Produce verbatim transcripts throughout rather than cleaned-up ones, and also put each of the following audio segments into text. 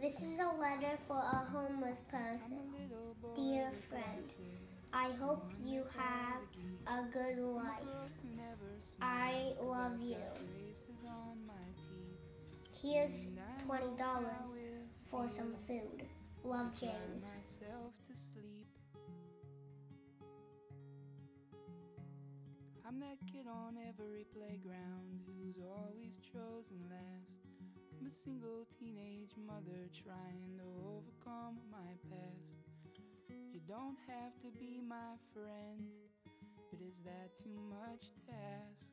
This is a letter for a homeless person. Dear friend, I hope you have a good life. I love you. Here's twenty dollars for some food. Love, James. I'm that kid on every playground who's always chosen last. I'm a single teenage mother trying to overcome my past. You don't have to be my friend, but is that too much to ask?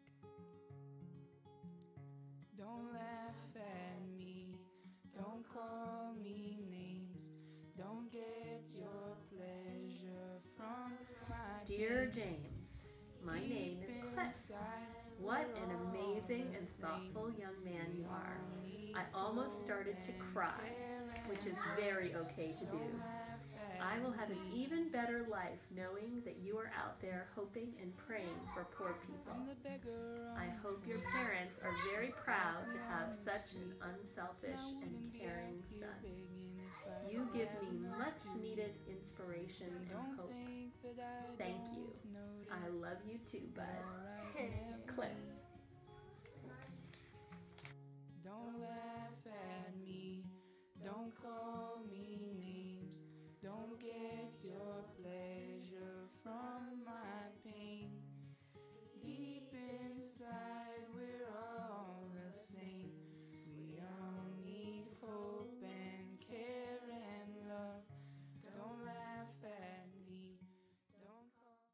Don't laugh at me, don't call me names, don't get your pleasure from my Dear James, my name is Cliff. What an amazing and thoughtful young man you are. I almost started to cry, which is very okay to do. I will have an even better life knowing that you are out there hoping and praying for poor people. I hope your parents are very proud to have such an unselfish and caring son. You give me much needed inspiration and hope. Thank you. I love you too, bud. Cliff. Don't laugh at me, don't call me names, don't get your pleasure from